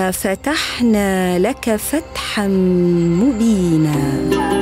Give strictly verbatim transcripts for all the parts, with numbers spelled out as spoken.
إنا فتحنا لك فتحا مبينا.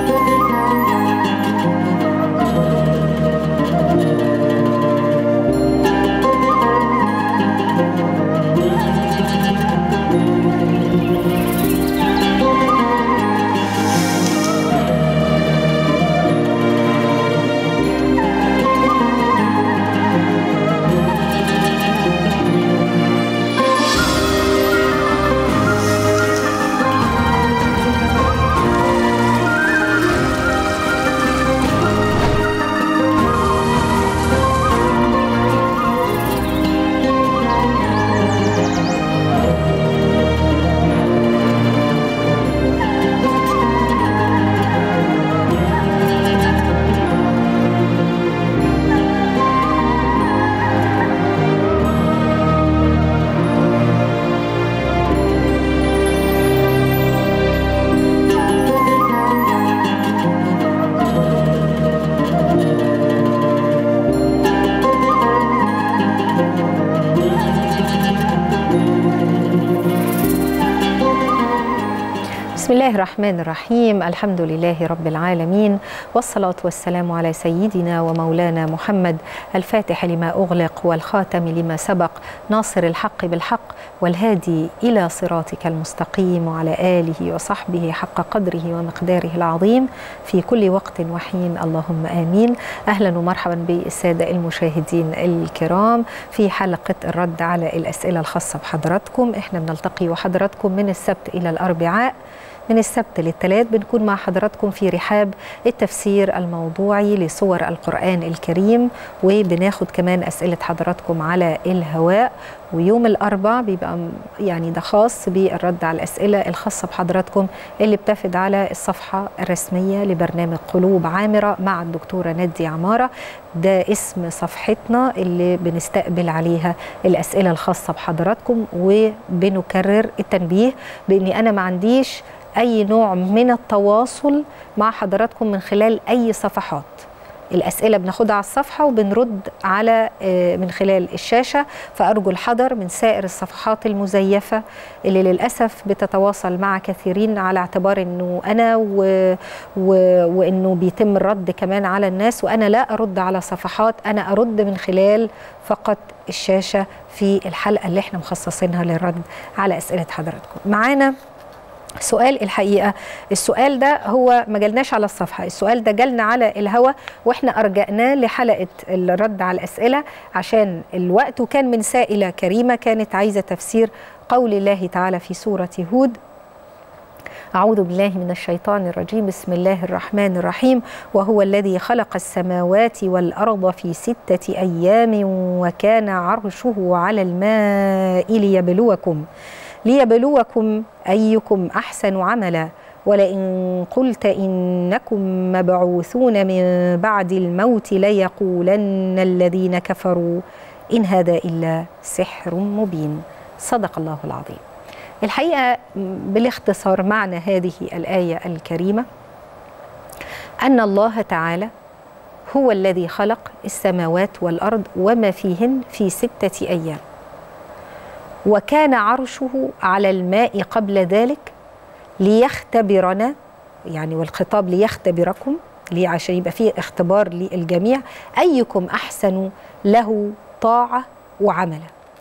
بسم الله الرحمن الرحيم. الحمد لله رب العالمين، والصلاة والسلام على سيدنا ومولانا محمد الفاتح لما أغلق والخاتم لما سبق، ناصر الحق بالحق والهادي إلى صراطك المستقيم، وعلى آله وصحبه حق قدره ومقداره العظيم في كل وقت وحين، اللهم آمين. أهلا ومرحبا بالسادة المشاهدين الكرام في حلقة الرد على الأسئلة الخاصة بحضراتكم. احنا بنلتقي وحضراتكم من السبت إلى الأربعاء، من السبت للثلاث بنكون مع حضراتكم في رحاب التفسير الموضوعي لسور القرآن الكريم، وبناخد كمان أسئلة حضراتكم على الهواء. ويوم الأربع بيبقى يعني ده خاص بالرد على الأسئلة الخاصة بحضراتكم اللي بتفد على الصفحة الرسمية لبرنامج قلوب عامرة مع الدكتورة نادية عمارة. ده اسم صفحتنا اللي بنستقبل عليها الأسئلة الخاصة بحضراتكم. وبنكرر التنبيه بأني أنا ما عنديش أي نوع من التواصل مع حضراتكم من خلال أي صفحات. الأسئلة بناخدها على الصفحة وبنرد على من خلال الشاشة، فأرجو الحذر من سائر الصفحات المزيفة اللي للأسف بتتواصل مع كثيرين على اعتبار أنه أنا و... و... وأنه بيتم الرد كمان على الناس، وأنا لا أرد على صفحات، أنا أرد من خلال فقط الشاشة في الحلقة اللي احنا مخصصينها للرد على أسئلة حضراتكم. معانا سؤال، الحقيقة السؤال ده هو ما جالناش على الصفحة، السؤال ده جالنا على الهوا واحنا أرجعناه لحلقة الرد على الأسئلة عشان الوقت، وكان من سائلة كريمة كانت عايزة تفسير قول الله تعالى في سورة هود: أعوذ بالله من الشيطان الرجيم، بسم الله الرحمن الرحيم، وهو الذي خلق السماوات والأرض في ستة أيام وكان عرشه على الماء ليبلوكم ليبلوكم أيكم أحسن عملا ولئن قلت إنكم مبعوثون من بعد الموت ليقولن الذين كفروا إن هذا إلا سحر مبين. صدق الله العظيم. الحقيقة بالاختصار معنى هذه الآية الكريمة أن الله تعالى هو الذي خلق السماوات والأرض وما فيهن في ستة أيام، وكان عرشه على الماء قبل ذلك ليختبرنا، يعني والخطاب ليختبركم، ليه؟ عشان يبقى فيه اختبار للجميع، أيكم أحسن له طاعة وعملا.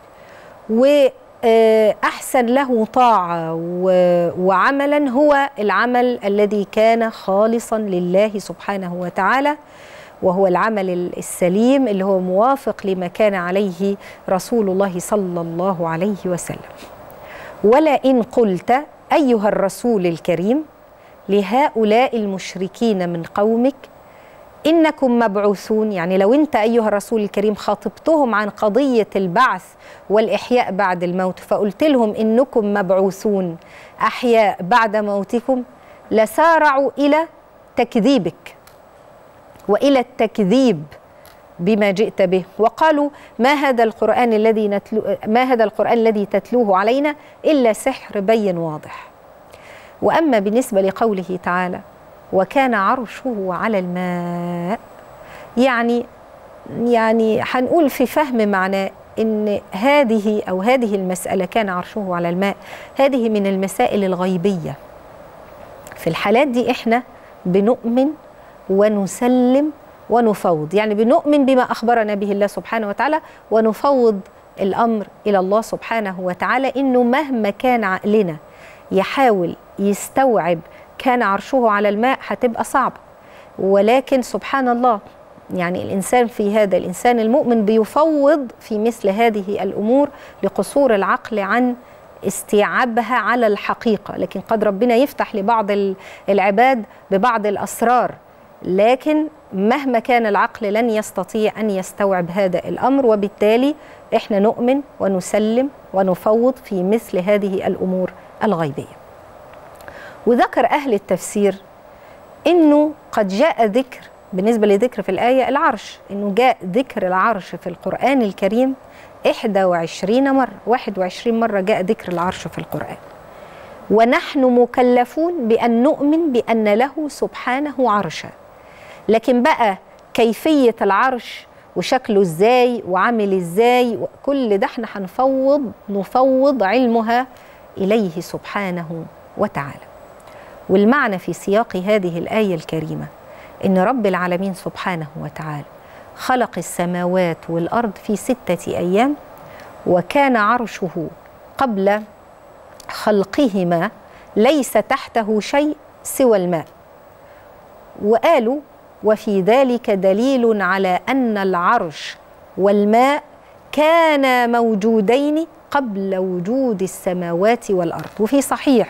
وأحسن له طاعة وعملا هو العمل الذي كان خالصا لله سبحانه وتعالى، وهو العمل السليم اللي هو موافق لما كان عليه رسول الله صلى الله عليه وسلم. ولئن قلت أيها الرسول الكريم لهؤلاء المشركين من قومك إنكم مبعوثون، يعني لو أنت أيها الرسول الكريم خاطبتهم عن قضية البعث والإحياء بعد الموت فقلت لهم إنكم مبعوثون أحياء بعد موتكم، لسارعوا إلى تكذيبك وإلى التكذيب بما جئت به، وقالوا ما هذا القرآن الذي نتلو ما هذا القرآن الذي تتلوه علينا إلا سحر بين واضح. وأما بالنسبة لقوله تعالى وكان عرشه على الماء، يعني يعني هنقول في فهم معناه إن هذه أو هذه المسألة كان عرشه على الماء، هذه من المسائل الغيبية. في الحالات دي إحنا بنؤمن ونسلم ونفوض، يعني بنؤمن بما أخبرنا به الله سبحانه وتعالى ونفوض الأمر إلى الله سبحانه وتعالى، إنه مهما كان عقلنا يحاول يستوعب كان عرشه على الماء هتبقى صعبة، ولكن سبحان الله يعني الإنسان في هذا الإنسان المؤمن بيفوض في مثل هذه الأمور لقصور العقل عن استيعابها على الحقيقة. لكن قد ربنا يفتح لبعض العباد ببعض الأسرار، لكن مهما كان العقل لن يستطيع أن يستوعب هذا الأمر، وبالتالي إحنا نؤمن ونسلم ونفوض في مثل هذه الأمور الغيبية. وذكر أهل التفسير إنه قد جاء ذكر بالنسبة لذكر في الآية العرش، إنه جاء ذكر العرش في القرآن الكريم إحدى وعشرين مرة، واحد وعشرين مرة جاء ذكر العرش في القرآن. ونحن مكلفون بأن نؤمن بأن له سبحانه عرشا، لكن بقى كيفية العرش وشكله إزاي وعامل إزاي كل ده احنا هنفوض نفوض علمها إليه سبحانه وتعالى. والمعنى في سياق هذه الآية الكريمة إن رب العالمين سبحانه وتعالى خلق السماوات والأرض في ستة أيام، وكان عرشه قبل خلقهما ليس تحته شيء سوى الماء. وقالوا وفي ذلك دليل على أن العرش والماء كانا موجودين قبل وجود السماوات والأرض. وفي صحيح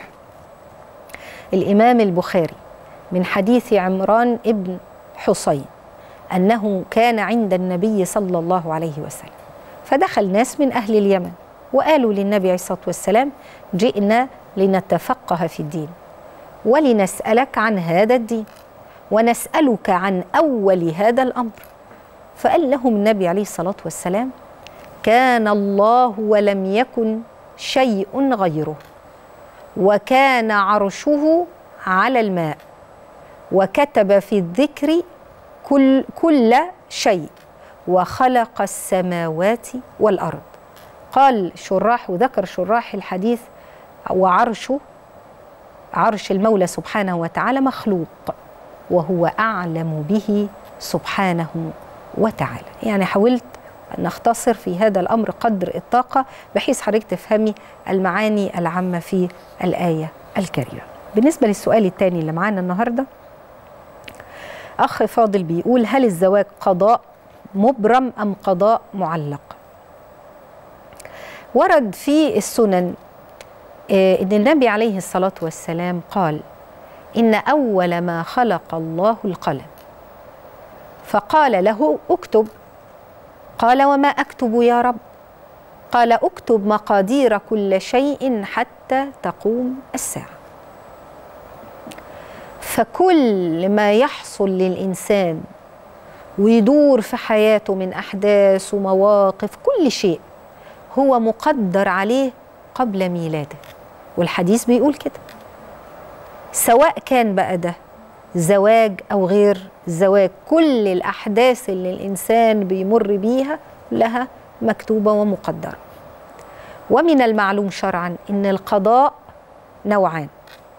الإمام البخاري من حديث عمران ابن حصين أنه كان عند النبي صلى الله عليه وسلم، فدخل ناس من أهل اليمن وقالوا للنبي عليه الصلاة والسلام: جئنا لنتفقه في الدين ولنسألك عن هذا الدين ونسألك عن أول هذا الأمر. فقال لهم النبي عليه الصلاة والسلام: كان الله ولم يكن شيء غيره، وكان عرشه على الماء، وكتب في الذكر كل, كل شيء، وخلق السماوات والأرض. قال شراح وذكر شراح الحديث: وعرشه عرش المولى سبحانه وتعالى مخلوق، وهو أعلم به سبحانه وتعالى. يعني حاولت أن أختصر في هذا الأمر قدر الطاقة بحيث حضرتك تفهمي المعاني العامة في الآية الكريمة. بالنسبة للسؤال الثاني اللي معانا النهاردة، أخ فاضل بيقول: هل الزواج قضاء مبرم أم قضاء معلق؟ ورد في السنن إن النبي عليه الصلاة والسلام قال: إن أول ما خلق الله القلم، فقال له: اكتب. قال: وما أكتب يا رب؟ قال: اكتب مقادير كل شيء حتى تقوم الساعة. فكل ما يحصل للإنسان ويدور في حياته من أحداث ومواقف، كل شيء هو مقدر عليه قبل ميلاده، والحديث بيقول كده، سواء كان بقى ده زواج أو غير زواج. كل الأحداث اللي الإنسان بيمر بيها لها مكتوبة ومقدرة. ومن المعلوم شرعا إن القضاء نوعان: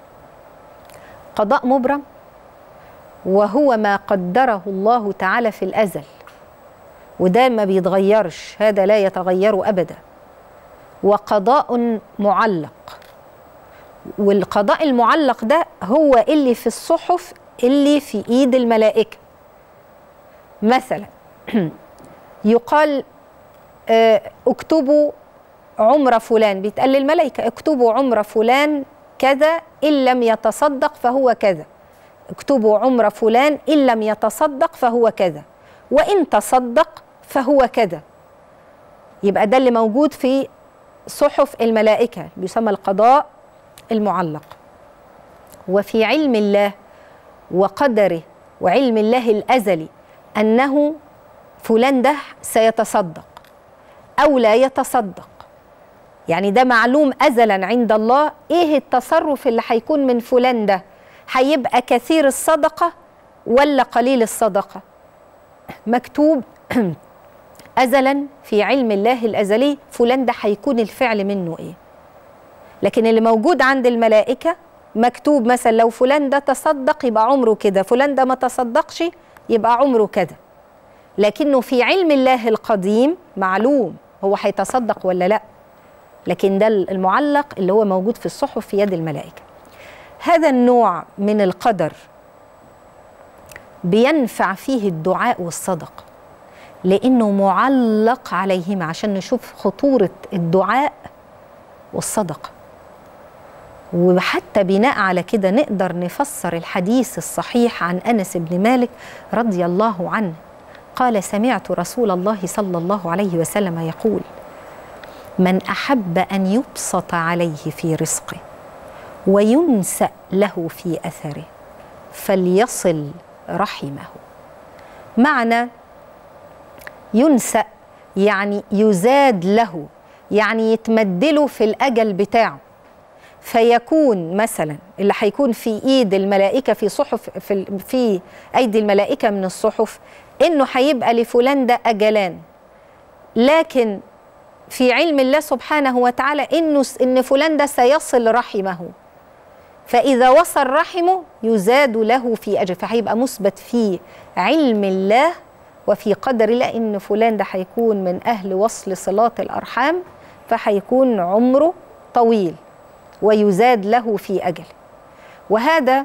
قضاء مبرم وهو ما قدره الله تعالى في الأزل، وده ما بيتغيرش، هذا لا يتغير أبدا. وقضاء معلق، والقضاء المعلق ده هو اللي في الصحف اللي في ايد الملائكة. مثلا يقال اكتبوا عمر فلان، بيتقال للملائكة: اكتبوا عمر فلان كذا إن لم يتصدق فهو كذا، اكتبوا عمر فلان إن لم يتصدق فهو كذا، وإن تصدق فهو كذا. يبقى ده اللي موجود في صحف الملائكة، بيسمى القضاء المعلق. وفي علم الله وقدره وعلم الله الأزلي أنه فلان ده سيتصدق أو لا يتصدق، يعني ده معلوم أزلا عند الله. إيه التصرف اللي هيكون من فلان ده؟ هيبقى كثير الصدقة ولا قليل الصدقة؟ مكتوب أزلا في علم الله الأزلي فلان ده هيكون الفعل منه إيه. لكن اللي موجود عند الملائكة مكتوب مثلا لو فلان ده تصدق يبقى عمره كده، فلان ده ما تصدقش يبقى عمره كده. لكنه في علم الله القديم معلوم هو هيتصدق ولا لا، لكن ده المعلق اللي هو موجود في الصحف في يد الملائكة. هذا النوع من القدر بينفع فيه الدعاء والصدقة لأنه معلق عليهما، عشان نشوف خطورة الدعاء والصدقة. وحتى بناء على كده نقدر نفسر الحديث الصحيح عن أنس بن مالك رضي الله عنه قال: سمعت رسول الله صلى الله عليه وسلم يقول: من أحب أن يبسط عليه في رزقه وينسأ له في أثره فليصل رحمه. معنى ينسأ يعني يزاد له، يعني يتمدله في الأجل بتاعه، فيكون مثلا اللي هيكون في ايد الملائكه في صحف في, في ايدي الملائكه من الصحف انه هيبقى لفلان ده اجلان، لكن في علم الله سبحانه وتعالى انه ان فلان ده سيصل رحمه، فاذا وصل رحمه يزاد له في اجر، فهيبقى مثبت في علم الله وفي قدر الله ان فلان ده هيكون من اهل وصل صلات الارحام، فهيكون عمره طويل ويزاد له في أجل. وهذا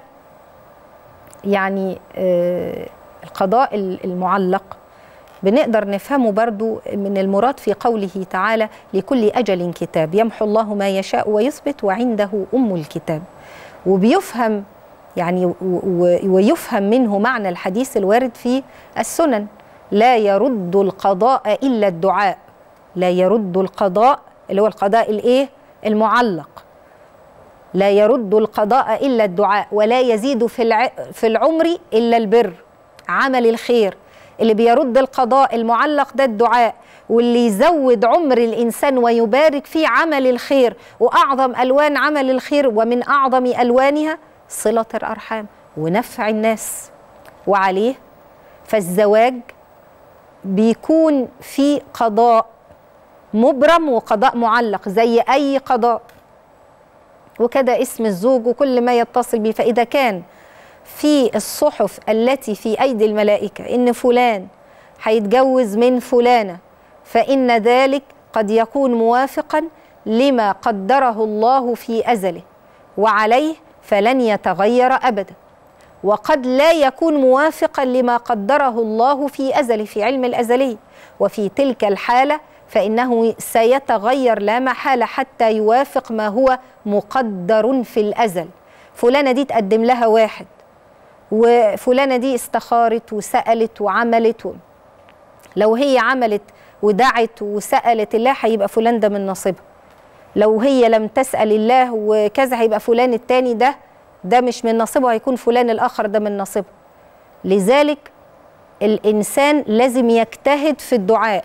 يعني آه القضاء المعلق بنقدر نفهمه برضو من المراد في قوله تعالى: لكل أجل كتاب يمحو الله ما يشاء ويثبت وعنده أم الكتاب. وبيفهم يعني ويفهم منه معنى الحديث الوارد في السنن: لا يرد القضاء إلا الدعاء. لا يرد القضاء اللي هو القضاء الإيه؟ المعلق. لا يرد القضاء إلا الدعاء، ولا يزيد في الع... في العمر إلا البر، عمل الخير. اللي بيرد القضاء المعلق ده الدعاء، واللي يزود عمر الإنسان ويبارك فيه عمل الخير. وأعظم ألوان عمل الخير ومن أعظم ألوانها صلة الأرحام ونفع الناس. وعليه فالزواج بيكون في قضاء مبرم وقضاء معلق زي أي قضاء، وكذا اسم الزوج وكل ما يتصل به. فإذا كان في الصحف التي في أيدي الملائكة إن فلان هيتجوز من فلانة، فإن ذلك قد يكون موافقا لما قدره الله في أزله، وعليه فلن يتغير أبدا. وقد لا يكون موافقا لما قدره الله في أزله في علم الأزلي، وفي تلك الحالة فإنه سيتغير لا محالة حتى يوافق ما هو مقدر في الأزل. فلانة دي تقدم لها واحد، وفلانة دي استخارت وسألت وعملت، لو هي عملت ودعت وسألت الله هيبقى فلان ده من نصيبها. لو هي لم تسأل الله وكذا هيبقى فلان التاني ده ده مش من نصيبه، هيكون فلان الآخر ده من نصيبه. لذلك الإنسان لازم يجتهد في الدعاء.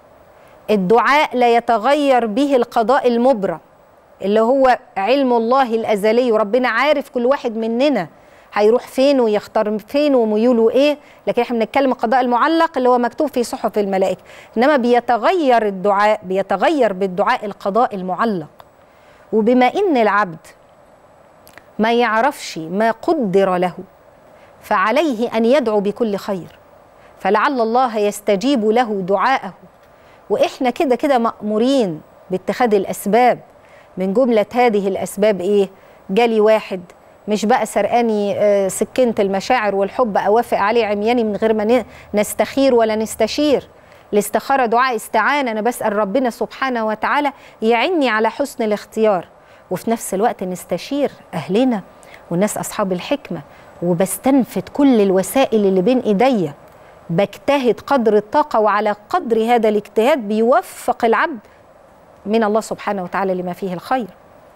الدعاء لا يتغير به القضاء المبرم اللي هو علم الله الأزلي، وربنا عارف كل واحد مننا هيروح فين ويختار فين وميوله ايه. لكن احنا بنتكلم القضاء المعلق اللي هو مكتوب في صحف الملائكة. انما بيتغير الدعاء، بيتغير بالدعاء القضاء المعلق. وبما ان العبد ما يعرفش ما قدر له فعليه ان يدعو بكل خير، فلعل الله يستجيب له دعاءه. واحنا كده كده مأمورين باتخاذ الاسباب. من جملة هذه الاسباب ايه؟ جالي واحد مش بقى سرقاني سكينة المشاعر والحب اوافق عليه عمياني من غير ما نستخير ولا نستشير. الاستخارة دعاء استعانة، انا بسأل ربنا سبحانه وتعالى يعني على حسن الاختيار، وفي نفس الوقت نستشير اهلنا والناس اصحاب الحكمة، وبستنفد كل الوسائل اللي بين ايديا، بجتهد قدر الطاقة، وعلى قدر هذا الاجتهاد بيوفق العبد من الله سبحانه وتعالى لما فيه الخير.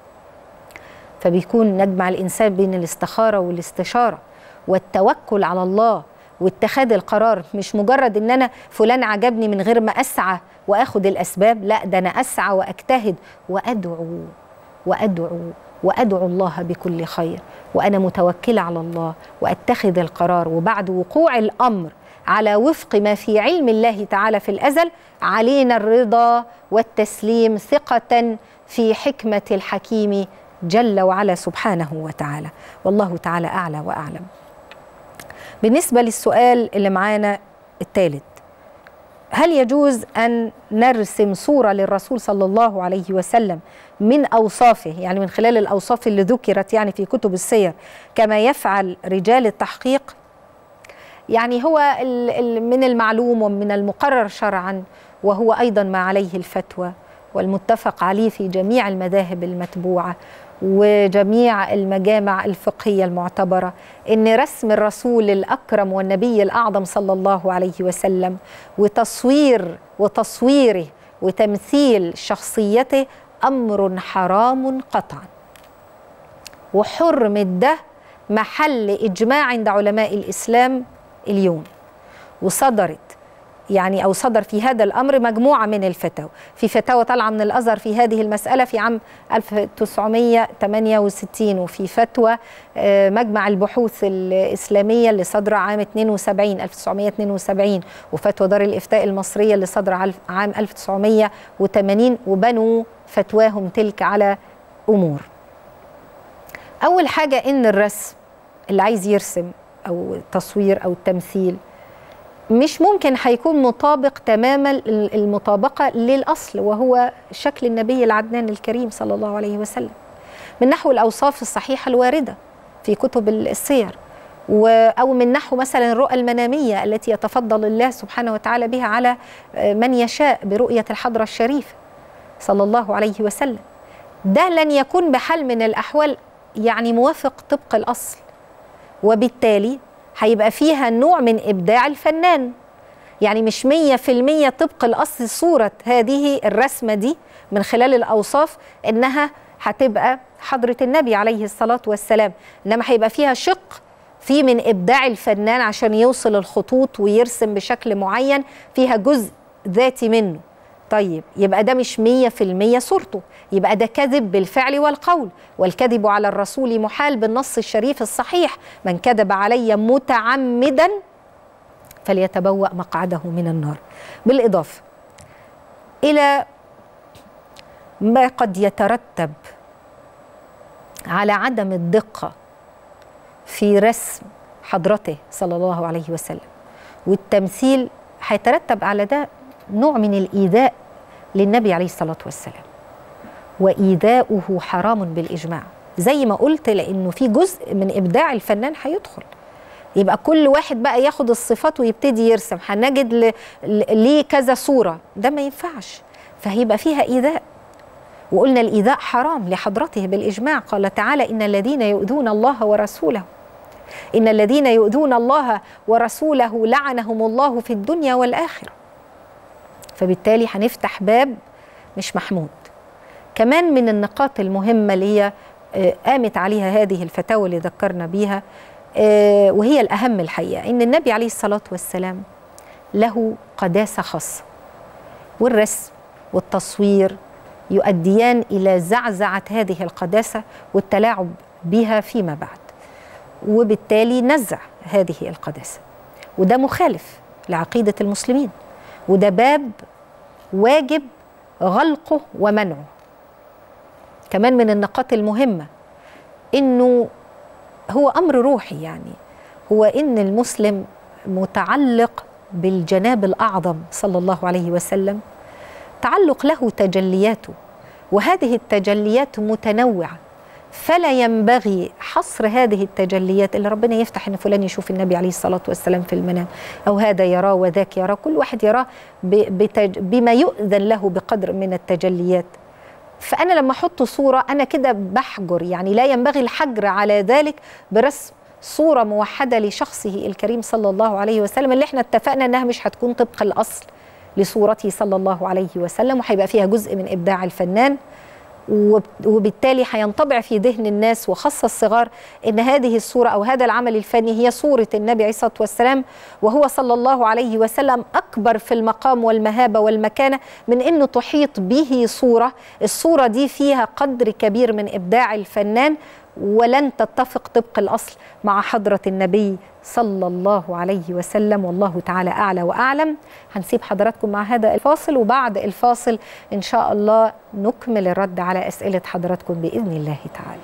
فبيكون نجمع الإنسان بين الاستخارة والاستشارة والتوكل على الله واتخاذ القرار. مش مجرد ان انا فلان عجبني من غير ما اسعى واخد الاسباب، لا ده انا اسعى واجتهد وادعو وادعو وادعو الله بكل خير، وانا متوكلة على الله واتخذ القرار. وبعد وقوع الامر على وفق ما في علم الله تعالى في الأزل، علينا الرضا والتسليم ثقة في حكمة الحكيم جل وعلا سبحانه وتعالى. والله تعالى أعلى وأعلم. بالنسبة للسؤال اللي معانا الثالث، هل يجوز أن نرسم صورة للرسول صلى الله عليه وسلم من أوصافه، يعني من خلال الأوصاف اللي ذكرت يعني في كتب السير كما يفعل رجال التحقيق؟ يعني هو من المعلوم ومن المقرر شرعا، وهو أيضا ما عليه الفتوى والمتفق عليه في جميع المذاهب المتبوعة وجميع المجامع الفقهية المعتبرة، إن رسم الرسول الأكرم والنبي الأعظم صلى الله عليه وسلم وتصوير وتصويره وتمثيل شخصيته أمر حرام قطعا، وحرمة ده محل إجماع عند علماء الإسلام اليوم. وصدرت يعني أو صدر في هذا الأمر مجموعة من الفتاوى، في فتاوى طالعة من الأزهر في هذه المسألة في عام ألف وتسعمائة وثمانية وستين، وفي فتوى مجمع البحوث الإسلامية اللي صدر عام اثنين وسبعين ألف وتسعمائة واثنين وسبعين، وفتوى دار الإفتاء المصرية اللي صدر عام ألف وتسعمائة وثمانين، وبنوا فتواهم تلك على أمور. أول حاجة إن الرسم اللي عايز يرسم أو التصوير أو التمثيل مش ممكن هيكون مطابق تماما المطابقة للأصل، وهو شكل النبي العدنان الكريم صلى الله عليه وسلم من نحو الأوصاف الصحيحة الواردة في كتب السير، أو من نحو مثلا الرؤى المنامية التي يتفضل الله سبحانه وتعالى بها على من يشاء برؤية الحضرة الشريفة صلى الله عليه وسلم. ده لن يكون بحال من الأحوال يعني موافق طبق الأصل، وبالتالي هيبقى فيها نوع من إبداع الفنان، يعني مش مية في المية طبق الأصل صورة هذه الرسمة دي من خلال الأوصاف إنها هتبقى حضرة النبي عليه الصلاة والسلام، إنما هيبقى فيها شق في من إبداع الفنان عشان يوصل الخطوط ويرسم بشكل معين فيها جزء ذاتي منه. طيب يبقى ده مش مية في المية صورته، يبقى ده كذب بالفعل والقول، والكذب على الرسول محال بالنص الشريف الصحيح: من كذب علي متعمدا فليتبوأ مقعده من النار. بالإضافة إلى ما قد يترتب على عدم الدقة في رسم حضرته صلى الله عليه وسلم والتمثيل، هيترتب على ده نوع من الإيذاء للنبي عليه الصلاة والسلام، وإيذاؤه حرام بالإجماع زي ما قلت، لأنه في جزء من إبداع الفنان هيدخل. يبقى كل واحد بقى ياخد الصفات ويبتدي يرسم، هنجد ليه كذا صورة، ده ما ينفعش، فهيبقى فيها إيذاء. وقلنا الإيذاء حرام لحضرته بالإجماع، قال تعالى: إن الذين يؤذون الله ورسوله إن الذين يؤذون الله ورسوله لعنهم الله في الدنيا والآخرة. فبالتالي هنفتح باب مش محمود. كمان من النقاط المهمة اللي هي قامت عليها هذه الفتاوى اللي ذكرنا بيها، وهي الأهم الحقيقة، إن النبي عليه الصلاة والسلام له قداسة خاصة، والرسم والتصوير يؤديان إلى زعزعة هذه القداسة والتلاعب بها فيما بعد، وبالتالي نزع هذه القداسة، وده مخالف لعقيدة المسلمين، وده باب واجب غلقه ومنعه. كمان من النقاط المهمة إنه هو أمر روحي، يعني هو إن المسلم متعلق بالجناب الأعظم صلى الله عليه وسلم، تعلق له تجلياته، وهذه التجليات متنوعة، فلا ينبغي حصر هذه التجليات اللي ربنا يفتح إن فلان يشوف النبي عليه الصلاة والسلام في المنام، أو هذا يراه وذاك يراه، كل واحد يراه بما يؤذن له بقدر من التجليات. فأنا لما أحط صورة أنا كده بحجر، يعني لا ينبغي الحجر على ذلك برسم صورة موحدة لشخصه الكريم صلى الله عليه وسلم، اللي احنا اتفقنا أنها مش هتكون طبق الأصل لصورته صلى الله عليه وسلم، وهيبقى فيها جزء من إبداع الفنان، وبالتالي هينطبع في ذهن الناس وخاصة الصغار ان هذه الصورة او هذا العمل الفني هي صورة النبي عليه الصلاة والسلام، وهو صلى الله عليه وسلم اكبر في المقام والمهابة والمكانة من انه تحيط به صورة، الصورة دي فيها قدر كبير من ابداع الفنان، ولن تتفق طبق الأصل مع حضرة النبي صلى الله عليه وسلم، والله تعالى أعلى وأعلم. هنسيب حضراتكم مع هذا الفاصل، وبعد الفاصل إن شاء الله نكمل الرد على أسئلة حضراتكم بإذن الله تعالى.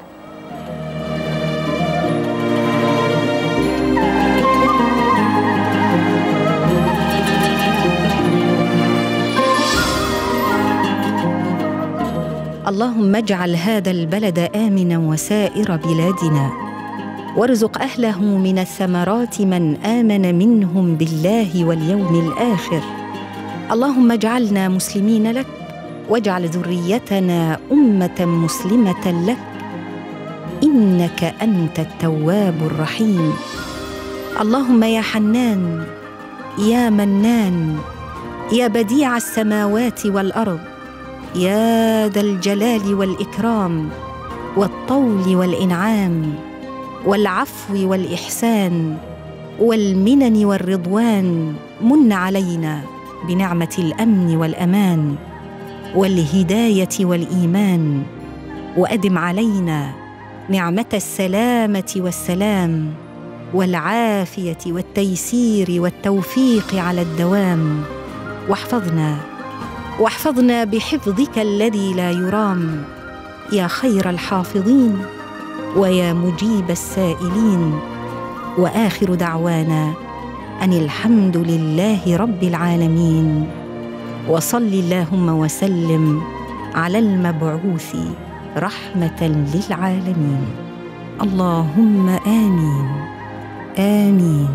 اللهم اجعل هذا البلد آمنا وسائر بلادنا، وارزق أهله من الثمرات من آمن منهم بالله واليوم الآخر. اللهم اجعلنا مسلمين لك، واجعل ذريتنا أمة مسلمة لك، إنك أنت التواب الرحيم. اللهم يا حنان يا منان يا بديع السماوات والأرض، يا ذا الجلال والإكرام والطول والإنعام والعفو والإحسان والمنن والرضوان، من علينا بنعمة الأمن والأمان والهداية والإيمان، وأدم علينا نعمة السلامة والسلام والعافية والتيسير والتوفيق على الدوام. واحفظنا واحفظنا بحفظك الذي لا يرام، يا خير الحافظين ويا مجيب السائلين. وآخر دعوانا أن الحمد لله رب العالمين، وصل اللهم وسلم على المبعوث رحمة للعالمين. اللهم آمين آمين.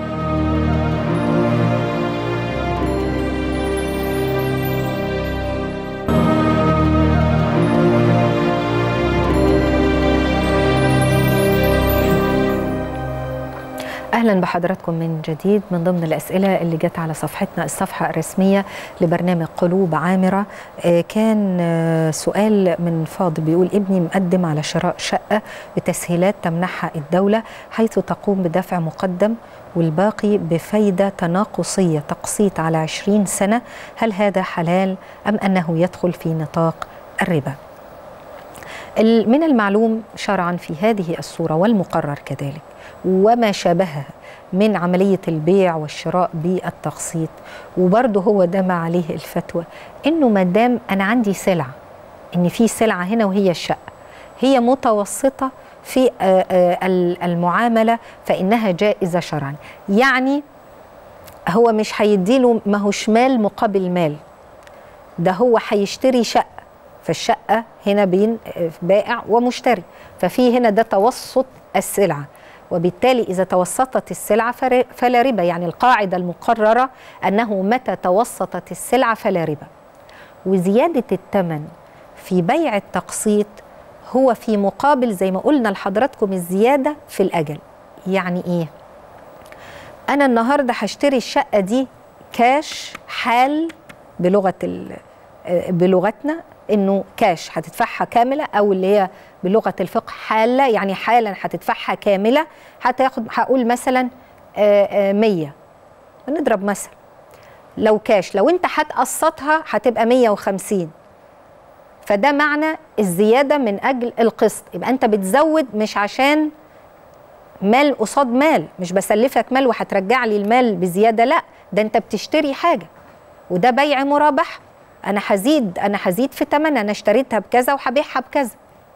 أهلا بحضراتكم من جديد. من ضمن الأسئلة اللي جت على صفحتنا الصفحة الرسمية لبرنامج قلوب عامرة كان سؤال من فاضل بيقول: ابني مقدم على شراء شقة بتسهيلات تمنحها الدولة، حيث تقوم بدفع مقدم والباقي بفايدة تناقصية تقسيط على عشرين سنة، هل هذا حلال أم أنه يدخل في نطاق الربا؟ من المعلوم شرعا في هذه الصورة والمقرر كذلك وما شابهها من عملية البيع والشراء بالتقسيط، وبرضه هو ده ما عليه الفتوى، إنه ما دام أنا عندي سلعة، إن في سلعة هنا وهي الشقة هي متوسطة في المعاملة، فإنها جائزة شرعا. يعني هو مش هيديله، ما هوش مال مقابل مال، ده هو هيشتري شقة، فالشقة هنا بين بائع ومشتري، ففي هنا ده توسط السلعة، وبالتالي إذا توسطت السلعة فلا ربا. يعني القاعدة المقررة أنه متى توسطت السلعة فلا ربا. وزيادة الثمن في بيع التقسيط هو في مقابل زي ما قلنا لحضراتكم الزيادة في الأجل. يعني إيه؟ أنا النهاردة هشتري الشقة دي كاش حال بلغة بلغتنا، إنه كاش هتدفعها كاملة، أو اللي هي بلغة الفقه حالة، يعني حالا هتدفعها كاملة، هتاخد هقول مثلا مية، نضرب مثلا لو كاش، لو أنت هتقسطها هتبقى مية وخمسين، فده معنى الزيادة من أجل القسط. يبقى أنت بتزود مش عشان مال قصاد مال، مش بسلفك مال وهترجع لي المال بزيادة، لا، ده أنت بتشتري حاجة، وده بيع مرابح. أنا هزيد أنا هزيد في ثمنها، أنا اشتريتها بكذا وهبيعها بكذا.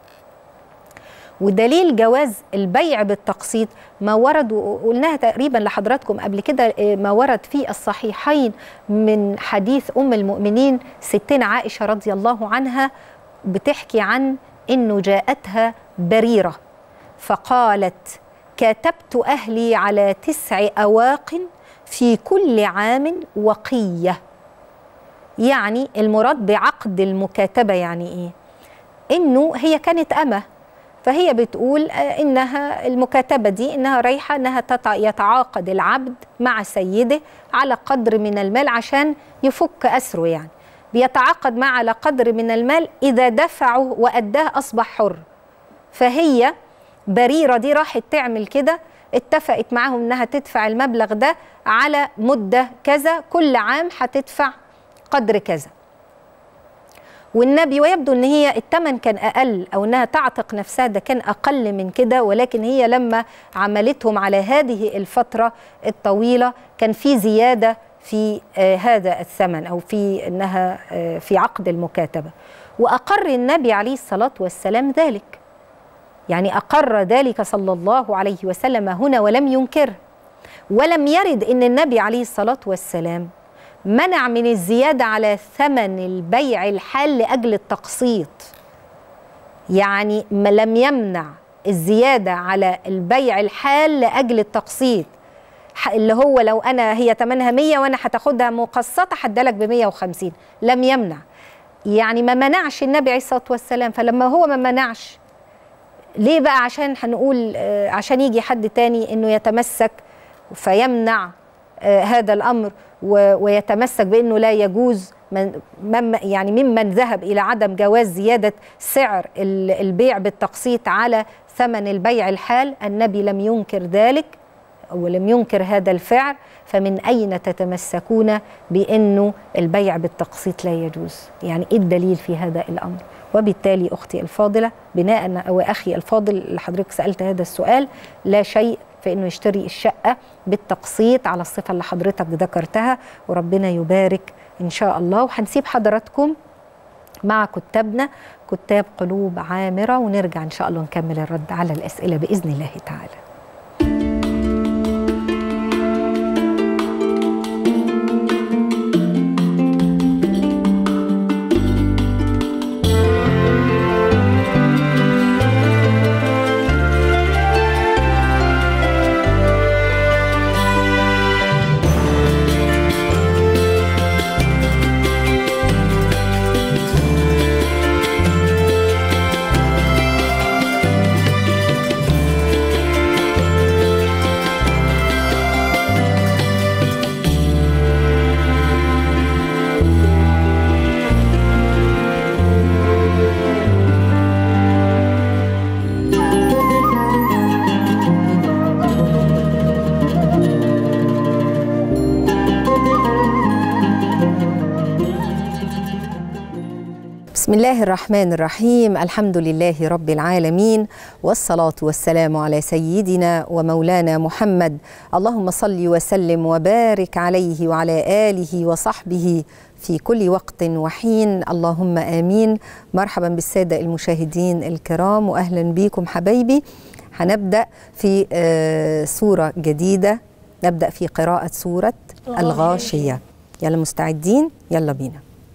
ودليل جواز البيع بالتقسيط ما ورد، وقلناها تقريبا لحضراتكم قبل كده، ما ورد في الصحيحين من حديث أم المؤمنين ستنا عائشة رضي الله عنها، بتحكي عن إنه جاءتها بريرة فقالت: كاتبت أهلي على تسع أواق في كل عام وقية. يعني المراد بعقد المكاتبة يعني إيه؟ إنه هي كانت أمة، فهي بتقول إنها المكاتبة دي إنها رايحة إنها يتعاقد العبد مع سيده على قدر من المال عشان يفك أسره، يعني بيتعاقد معه على قدر من المال، إذا دفعه وأداه أصبح حر. فهي بريرة دي راحت تعمل كده، اتفقت معهم إنها تدفع المبلغ ده على مدة كذا، كل عام هتدفع قدر كذا. والنبي، ويبدو ان هي الثمن كان اقل او انها تعتق نفسها ده كان اقل من كده، ولكن هي لما عملتهم على هذه الفتره الطويله كان في زياده في آه هذا الثمن او في انها آه في عقد المكاتبه. واقر النبي عليه الصلاه والسلام ذلك، يعني اقر ذلك صلى الله عليه وسلم هنا ولم ينكره. ولم يرد ان النبي عليه الصلاه والسلام منع من الزيادة على ثمن البيع الحال لأجل التقسيط، يعني لم يمنع الزيادة على البيع الحال لأجل التقسيط، اللي هو لو أنا هي ثمنها مية وأنا هتاخدها مقسطة هدالك ب مية وخمسين، لم يمنع، يعني ما منعش النبي عليه الصلاة والسلام. فلما هو ما منعش ليه بقى؟ عشان هنقول عشان يجي حد تاني إنه يتمسك فيمنع هذا الأمر ويتمسك بأنه لا يجوز، من يعني ممن ذهب إلى عدم جواز زيادة سعر البيع بالتقسيط على ثمن البيع الحال. النبي لم ينكر ذلك ولم ينكر هذا الفعل، فمن أين تتمسكون بأنه البيع بالتقسيط لا يجوز؟ يعني إيه الدليل في هذا الأمر؟ وبالتالي أختي الفاضلة بناء أو أخي الفاضل اللي حضرتك سألت هذا السؤال، لا شيء في انه يشتري الشقه بالتقسيط على الصفه اللي حضرتك ذكرتها، وربنا يبارك ان شاء الله. وهنسيب حضراتكم مع كتابنا كتاب قلوب عامره، ونرجع ان شاء الله نكمل الرد على الاسئله باذن الله تعالى. بسم الله الرحمن الرحيم، الحمد لله رب العالمين، والصلاة والسلام على سيدنا ومولانا محمد، اللهم صل وسلم وبارك عليه وعلى آله وصحبه في كل وقت وحين، اللهم آمين. مرحبا بالسادة المشاهدين الكرام وأهلا بكم حبايبي. هنبدأ في سورة جديدة، نبدأ في قراءة سورة الغاشية. يلا مستعدين؟ يلا بينا.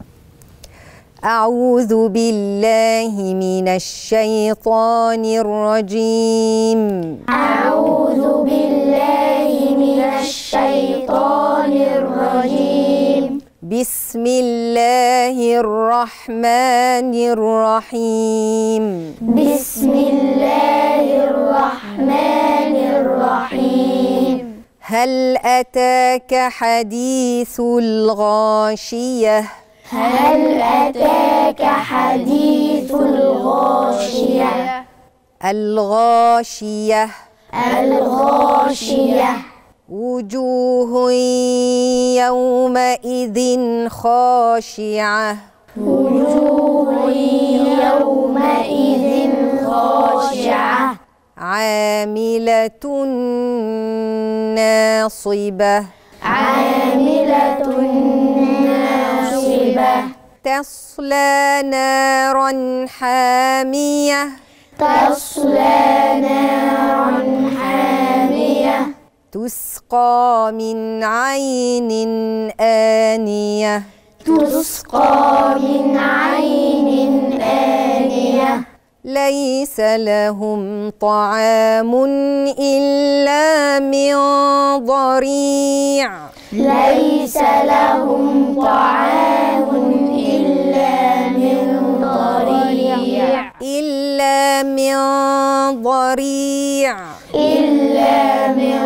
أعوذ بالله من الشيطان الرجيم. أعوذ بالله من الشيطان الرجيم. بسم الله الرحمن الرحيم. بسم الله الرحمن الرحيم. هل أتاك حديث الغاشية؟ هل أتاك حديث الغاشية؟ الغاشية الغاشية. وجوه يومئذ خاشعة. وجوه يومئذ خاشعة. عاملة ناصبة. عاملة ناصبة. تصلى نارا حامية. تصلى نارا حامية. تسقى من عين آنية. تسقى من عين آنية. ليس لهم طعام إلا من ضريع. ليس لهم طعام إلا من ضريع. إلا من ضريع. إلا من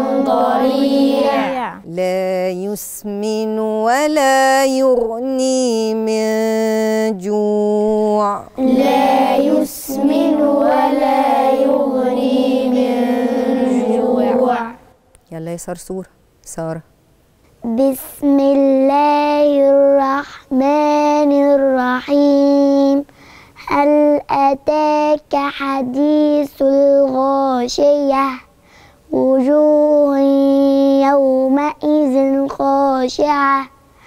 ضريع. لا يسمن ولا يغني من جوع. لا يسمن ولا يغني من جوع. يلا يا سارة سورة سارة. بسم الله الله الرحمن الرحيم. هل أتاك حديث الغاشية وجوه يومئذ خاشعة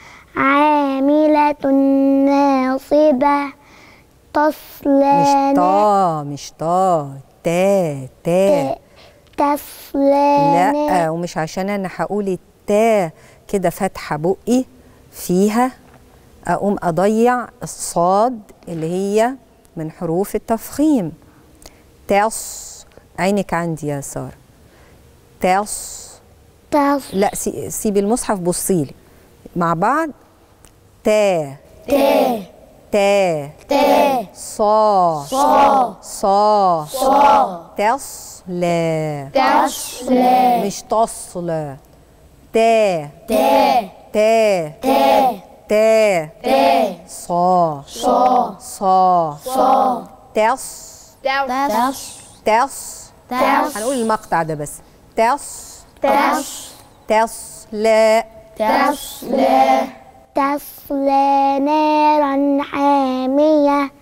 عاملة ناصبة تصلى مش طا مش طا تا تا تصلى لا، ومش عشان انا هقول التا كده فاتحه بقي فيها اقوم اضيع الصاد اللي هي من حروف التفخيم. تاص، عينك عندي يا ساره. تاص تص لا، سي- سيبي المصحف بصيلي مع بعض. تا تا تا تا صا صا صا صا تصلى تصلى مش تصلى. تا تا تا تا تا تا صا صا صا صا تص تص تص تص هنقول المقطع ده بس. تص تص تصلى تصلى تصلى نارا حامية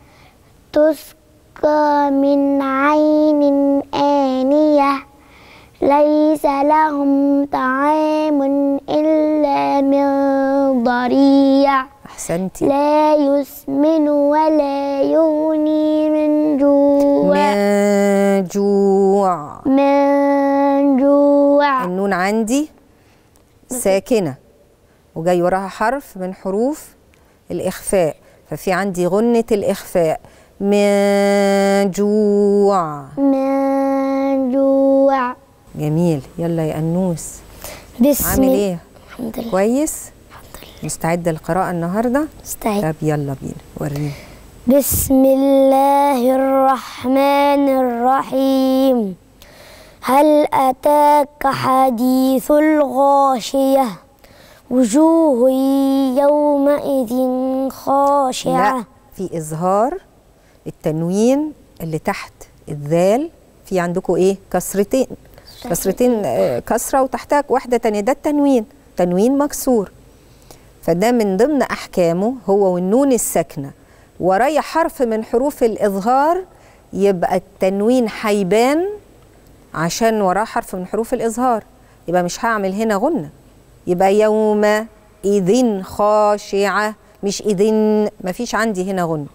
تسقى من عين آنية ليس لهم طعام إلا من ضريع احسنتي. لا يسمن ولا يغني من جوع من جوع. من جوع النون عندي ساكنة وجاي وراها حرف من حروف الإخفاء، ففي عندي غنة الإخفاء. من جوع. من جوع. جميل. يلا يا أنوس، بسم عامل إيه؟ الحمد لله. كويس؟ الحمد لله. مستعدة للقراءة النهاردة؟ مستعد. طب يلا بينا وريني. بسم الله الرحمن الرحيم. هل أتاك حديث الغاشية وجوه يومئذ خاشعة. لا، في إظهار التنوين اللي تحت الذال. في عندكم إيه؟ كسرتين كسرتين آه، كسرة وتحتها واحدة تانية، ده التنوين، تنوين مكسور. فده من ضمن أحكامه هو والنون الساكنة ورايا حرف من حروف الإظهار، يبقى التنوين هيبان عشان وراه حرف من حروف الإظهار، يبقى مش هعمل هنا غنة، يبقى يوم إذن خاشعة، مش إذن، مفيش عندي هنا غنة.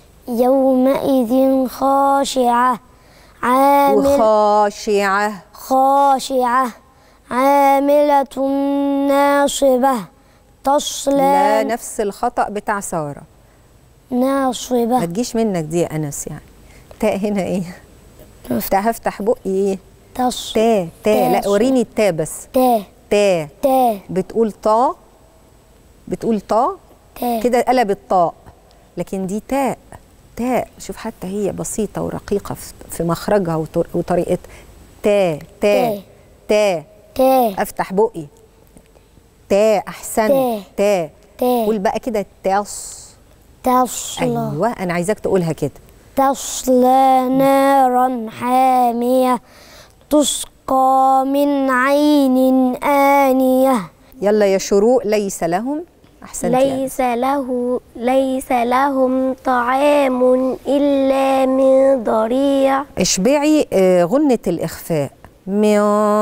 يومئذ خاشعة عامل وخاشعة خاشعة عاملة ناصبة تصلى. لا، نفس الخطأ بتاع سارة، ناصبة. ما تجيش منك دي يا أنس. يعني تاء هنا إيه؟ تا هفتح بقي إيه؟ تص تا تا لا، وريني التا بس. تا تا تا بتقول طا، بتقول طا تا كده قلبت طاء، لكن دي تاء. تاء، شوف حتى هي بسيطة ورقيقة في مخرجها وطر- وطريقتها. تا تا تا تا افتح بقي. تا احسن. تا. تا تا قول بقى كده تص. تصلى. ايوه، انا عايزاك تقولها كده. تصلى نارا حامية تسقى من عين آنية. يلا يا شروق. ليس لهم. احسنت. ليس له ليس لهم طعام إلا من ضريع. اشبعي آه، غنة الإخفاء. من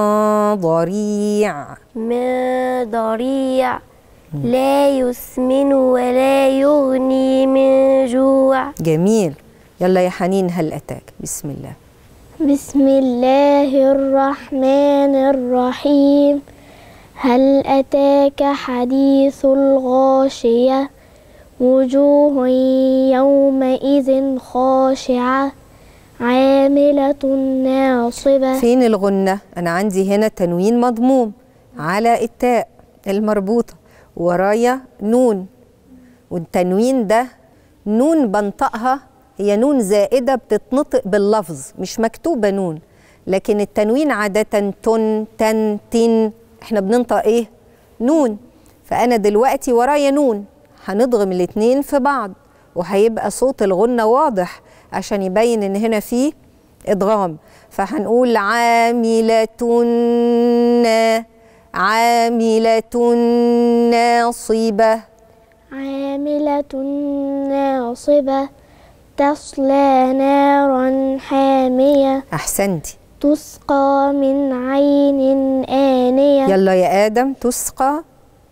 ضريع. من ضريع لا يسمن ولا يغني من جوع. جميل. يلا يا حنين، هل أتاك؟ بسم الله. بسم الله الرحمن الرحيم. هل أتاك حديث الغاشية وجوه يومئذ خاشعة عاملة ناصبة. فين الغنة؟ أنا عندي هنا تنوين مضموم على التاء المربوطة، ورايا نون، والتنوين ده نون بنطقها، هي نون زائدة بتتنطق باللفظ، مش مكتوبة نون، لكن التنوين عادة تن تن تن، احنا بننطق ايه؟ نون. فأنا دلوقتي ورايا نون، هنضغم الاتنين في بعض وهيبقى صوت الغنة واضح عشان يبين ان هنا فيه ادغام. فهنقول عاملة عاملة ناصبة. عاملة ناصبة تصلى نارا حامية أحسنتي. تسقى من عين آنية. يلا يا آدم. تسقى.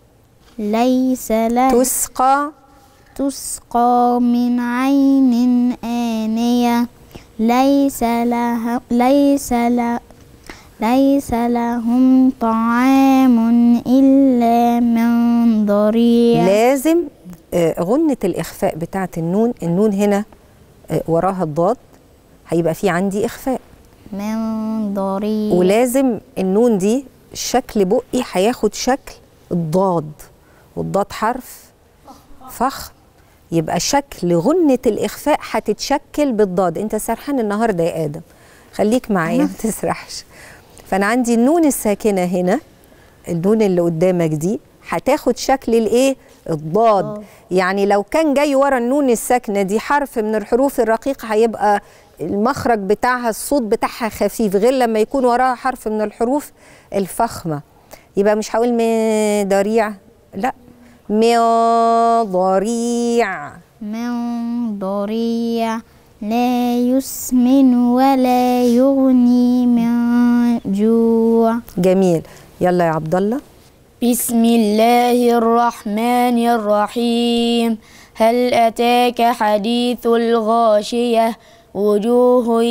ليس له تسقى. تسقى من عين آنية ليس له ليس له ليس لهم طعام إلا من ضريع. لازم آه، غنة الإخفاء بتاعت النون، النون هنا آه، وراها الضاد، هيبقى في عندي إخفاء من ضريع. ولازم النون دي شكل بقي هياخد شكل الضاد، والضاد حرف فخم، يبقى شكل غنة الإخفاء هتتشكل بالضاد. أنت سرحان النهاردة يا آدم، خليك معايا ما تسرحش. فأنا عندي النون الساكنة هنا، النون اللي قدامك دي هتاخد شكل الإيه؟ الضاد. أوه. يعني لو كان جاي ورا النون الساكنة دي حرف من الحروف الرقيقة هيبقى المخرج بتاعها الصوت بتاعها خفيف، غير لما يكون وراها حرف من الحروف الفخمة. يبقى مش هقول من ضريع، لا، من ضريع. من ضريع لا يسمن ولا يغني من جوع. جميل. يلا يا عبد الله. بسم الله الرحمن الرحيم. هل أتاك حديث الغاشية وجوه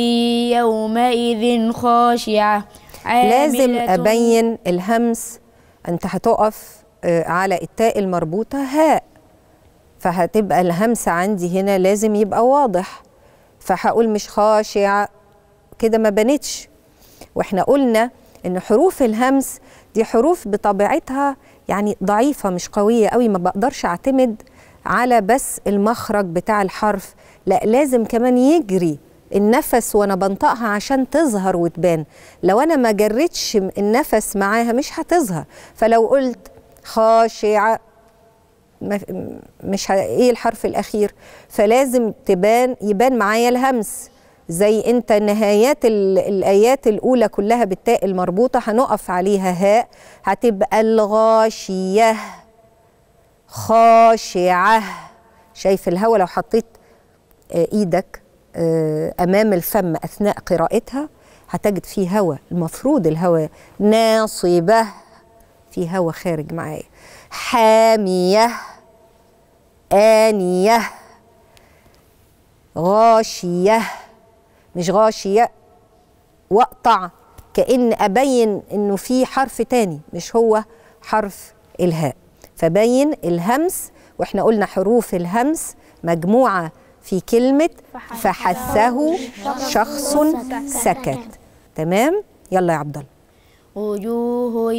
يومئذ خاشعة. لازم أبين الهمس. أنت هتقف على التاء المربوطة هاء، فهتبقى الهمس عندي هنا لازم يبقى واضح، فهقول مش خاشعة كده ما بنتش. واحنا قلنا ان حروف الهمس دي حروف بطبيعتها يعني ضعيفة مش قوية قوي، ما بقدرش اعتمد على بس المخرج بتاع الحرف، لا لازم كمان يجري النفس وانا بنطقها عشان تظهر وتبان. لو انا ما جريتش النفس معاها مش هتظهر. فلو قلت خاشعة مش ه... ايه الحرف الاخير، فلازم تبان يبان معايا الهمس. زي انت نهايات الايات الاولى كلها بالتاء المربوطه هنقف عليها هاء، هتبقى الغاشيه خاشعه. شايف الهوا لو حطيت ايدك امام الفم اثناء قراءتها هتجد فيه هوا، المفروض الهوا ناصبه، في هوا خارج معايا. حاميه آنية غاشية، مش غاشية واقطع كأن أبين إنه في حرف تاني مش هو حرف الهاء، فبين الهمس. وإحنا قلنا حروف الهمس مجموعة في كلمة فحثه شخص سكت. تمام؟ يلا يا عبد الله. وجوه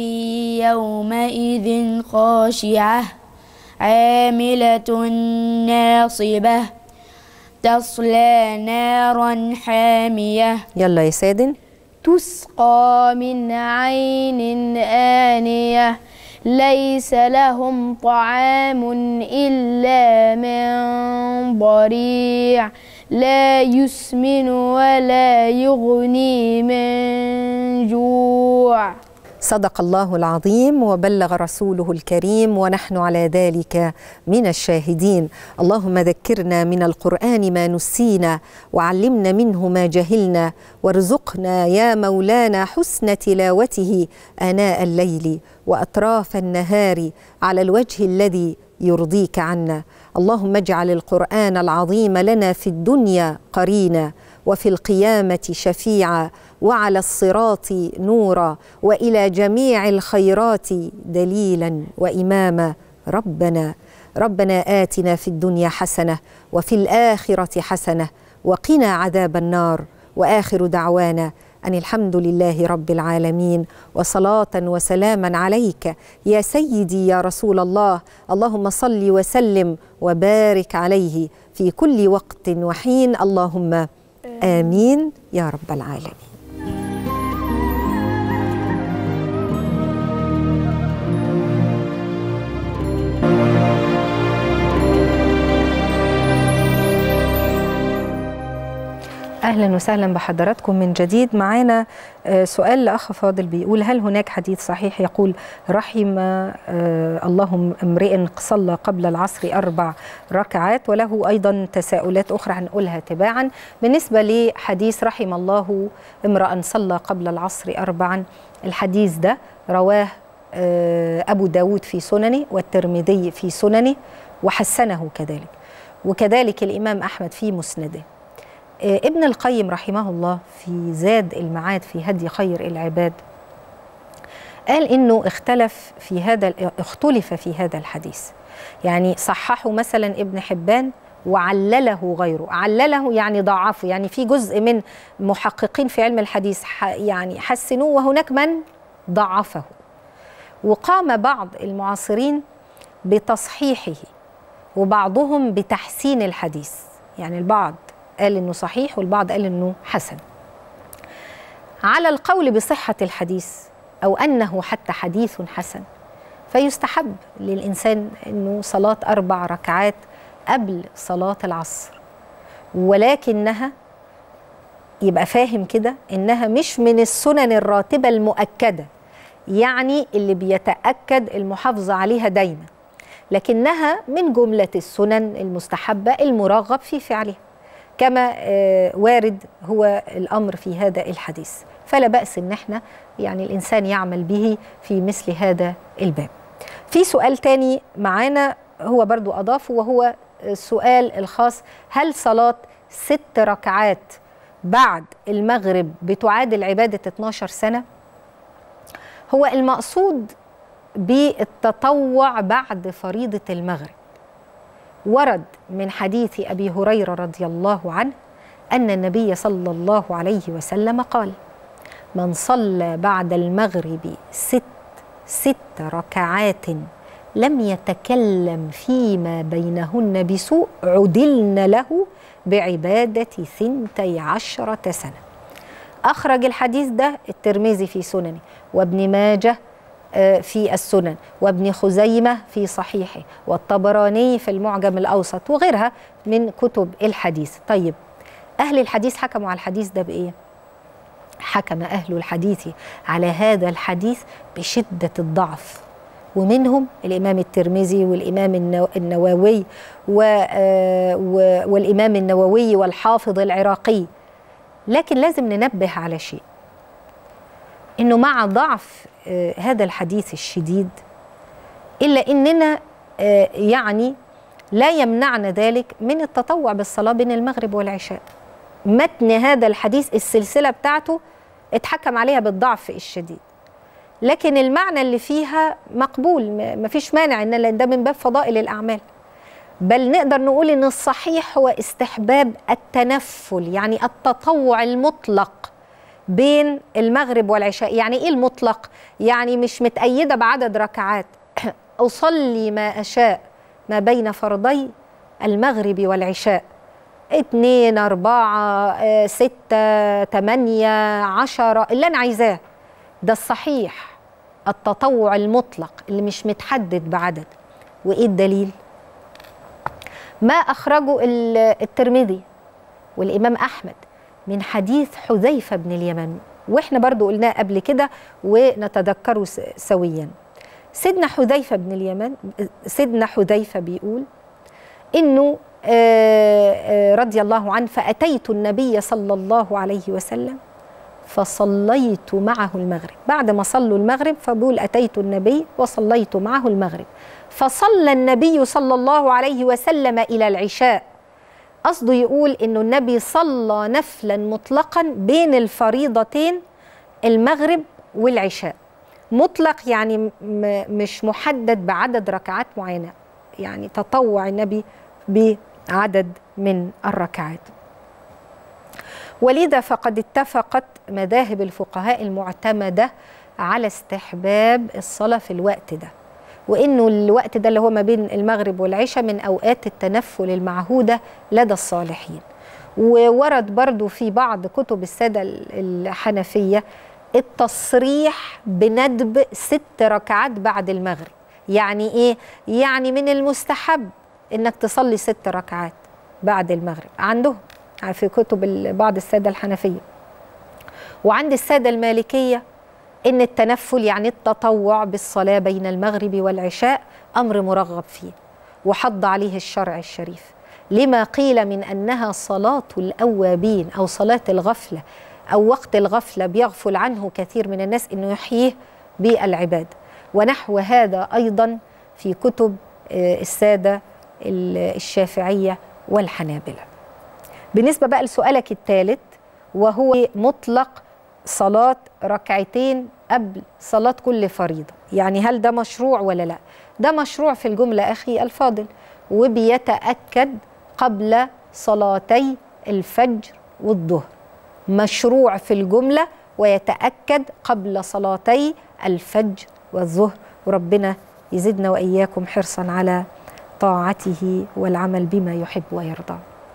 يومئذ خاشعة عاملة ناصبة تصلى نارا حامية. يلا يا سادن. تسقى من عين آنية ليس لهم طعام إلا من ضريع لا يسمن ولا يغني من جوع. صدق الله العظيم وبلغ رسوله الكريم ونحن على ذلك من الشاهدين. اللهم ذكرنا من القرآن ما نسينا وعلمنا منه ما جهلنا، وارزقنا يا مولانا حسن تلاوته آناء الليل وأطراف النهار على الوجه الذي يرضيك عنا. اللهم اجعل القرآن العظيم لنا في الدنيا قرينا، وفي القيامة شفيعا، وعلى الصراط نورا، وإلى جميع الخيرات دليلا وإماما. ربنا ربنا آتنا في الدنيا حسنة وفي الآخرة حسنة وقنا عذاب النار. وآخر دعوانا أن الحمد لله رب العالمين، وصلاة وسلاما عليك يا سيدي يا رسول الله. اللهم صل وسلم وبارك عليه في كل وقت وحين. اللهم آمين يا رب العالمين. أهلا وسهلا بحضراتكم من جديد. معانا سؤال لأخ فاضل بيقول: هل هناك حديث صحيح يقول رحم الله امرئ صلى قبل العصر أربع ركعات؟ وله أيضا تساؤلات أخرى هنقولها تباعا. بالنسبة لحديث رحم الله امرأ صلى قبل العصر أربعا، الحديث ده رواه أبو داود في سننه والترمذي في سننه وحسنه كذلك، وكذلك الإمام أحمد في مسنده. ابن القيم رحمه الله في زاد المعاد في هدي خير العباد قال إنه اختلف في هذا اختلف في هذا الحديث، يعني صححه مثلا ابن حبان وعلله غيره. علله يعني ضعفه، يعني في جزء من محققين في علم الحديث يعني حسنوه وهناك من ضعفه. وقام بعض المعاصرين بتصحيحه وبعضهم بتحسين الحديث، يعني البعض قال إنه صحيح والبعض قال إنه حسن. على القول بصحة الحديث أو أنه حتى حديث حسن، فيستحب للإنسان إنه صلاة أربع ركعات قبل صلاة العصر، ولكنها يبقى فاهم كده إنها مش من السنن الراتبة المؤكدة، يعني اللي بيتأكد المحافظة عليها دايما، لكنها من جملة السنن المستحبة المرغب في فعلها، كما وارد هو الأمر في هذا الحديث. فلا بأس إن احنا يعني الإنسان يعمل به في مثل هذا الباب. في سؤال تاني معانا هو برضو أضافه، وهو السؤال الخاص: هل صلاة ست ركعات بعد المغرب بتعادل عبادة اتناشر سنة؟ هو المقصود بالتطوع بعد فريضة المغرب ورد من حديث أبي هريرة رضي الله عنه أن النبي صلى الله عليه وسلم قال: من صلى بعد المغرب ست ست ركعات لم يتكلم فيما بينهن بسوء عدلن له بعبادة ثنتي عشرة سنة. أخرج الحديث ده الترمذي في سننه، وابن ماجه في السنن، وابن خزيمة في صحيحه، والطبراني في المعجم الأوسط، وغيرها من كتب الحديث. طيب أهل الحديث حكموا على الحديث ده بإيه؟ حكم أهل الحديث على هذا الحديث بشدة الضعف، ومنهم الإمام الترمذي والإمام النووي والإمام النووي والحافظ العراقي. لكن لازم ننبه على شيء، إنه مع ضعف آه هذا الحديث الشديد، إلا إننا آه يعني لا يمنعنا ذلك من التطوع بالصلاة بين المغرب والعشاء. متن هذا الحديث السلسلة بتاعته اتحكم عليها بالضعف الشديد، لكن المعنى اللي فيها مقبول، ما فيش مانع إن ده من باب فضائل الأعمال. بل نقدر نقول إن الصحيح هو استحباب التنفل، يعني التطوع المطلق بين المغرب والعشاء. يعني إيه المطلق؟ يعني مش متأيدة بعدد ركعات، أصلي ما أشاء ما بين فرضي المغرب والعشاء، اتنين أربعة ستة تمانية عشرة اللي أنا عايزاه. ده الصحيح، التطوع المطلق اللي مش متحدد بعدد. وإيه الدليل؟ ما أخرجه الترمذي والإمام أحمد من حديث حذيفة بن اليمان، وإحنا برضو قلناه قبل كده ونتذكره سويا. سيدنا حذيفة بن اليمان سيدنا حذيفة بيقول إنه رضي الله عنه: فأتيت النبي صلى الله عليه وسلم فصليت معه المغرب. بعد ما صلوا المغرب فبقول أتيت النبي وصليت معه المغرب، فصلى النبي صلى الله عليه وسلم إلى العشاء. قصده يقول إنه النبي صلى نفلا مطلقا بين الفريضتين المغرب والعشاء. مطلق يعني مش محدد بعدد ركعات معينة، يعني تطوع النبي بعدد من الركعات. ولذا فقد اتفقت مذاهب الفقهاء المعتمدة على استحباب الصلاة في الوقت ده، وإنه الوقت ده اللي هو ما بين المغرب والعشاء من أوقات التنفل المعهودة لدى الصالحين. وورد برضو في بعض كتب السادة الحنفية التصريح بندب ست ركعات بعد المغرب. يعني إيه؟ يعني من المستحب إنك تصلي ست ركعات بعد المغرب عندهم، في كتب بعض السادة الحنفية. وعند السادة المالكية إن التنفل يعني التطوع بالصلاة بين المغرب والعشاء أمر مرغب فيه وحض عليه الشرع الشريف، لما قيل من أنها صلاة الأوابين أو صلاة الغفلة أو وقت الغفلة بيغفل عنه كثير من الناس، إنه يحييه بالعبادة. ونحو هذا أيضا في كتب السادة الشافعية والحنابلة. بالنسبة بقى لسؤالك الثالث وهو مطلق صلاة ركعتين قبل صلاة كل فريضة، يعني هل ده مشروع ولا لا؟ ده مشروع في الجملة أخي الفاضل، وبيتأكد قبل صلاتي الفجر والظهر. مشروع في الجملة ويتأكد قبل صلاتي الفجر والظهر. وربنا يزدنا وإياكم حرصا على طاعته والعمل بما يحب ويرضى.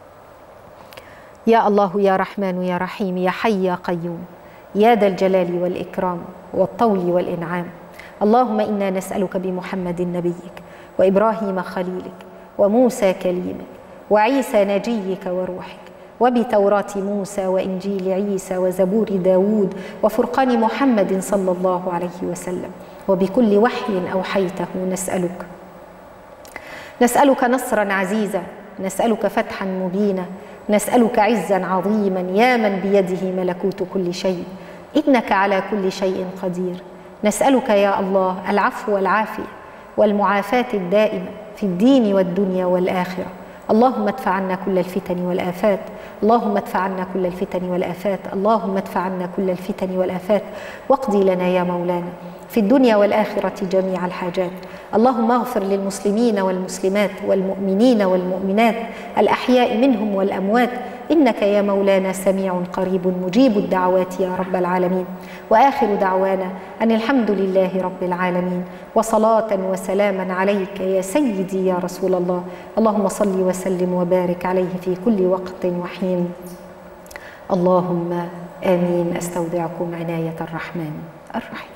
يا الله يا رحمن يا رحيم يا حي يا قيوم يا ذا الجلال والإكرام والطول والإنعام، اللهم إنا نسألك بمحمد نبيك وإبراهيم خليلك وموسى كليمك وعيسى نجيك وروحك وبتوراة موسى وإنجيل عيسى وزبور داود وفرقان محمد صلى الله عليه وسلم وبكل وحي أوحيته نسألك نسألك نصرا عزيزا، نسألك فتحا مبينا، نسألك عزا عظيما يا من بيده ملكوت كل شيء، إنك على كل شيء قدير. نسألك يا الله العفو والعافية والمعافاة الدائمة في الدين والدنيا والآخرة. اللهم ادفع عنا كل الفتن والآفات، اللهم ادفع عنا كل الفتن والآفات، اللهم ادفع عنا كل الفتن والآفات، واقضي لنا يا مولانا في الدنيا والآخرة جميع الحاجات. اللهم اغفر للمسلمين والمسلمات والمؤمنين والمؤمنات الأحياء منهم والأموات، إنك يا مولانا سميع قريب مجيب الدعوات يا رب العالمين. وآخر دعوانا أن الحمد لله رب العالمين، وصلاة وسلاما عليك يا سيدي يا رسول الله. اللهم صل وسلم وبارك عليه في كل وقت وحين. اللهم آمين. أستودعكم عناية الرحمن الرحيم.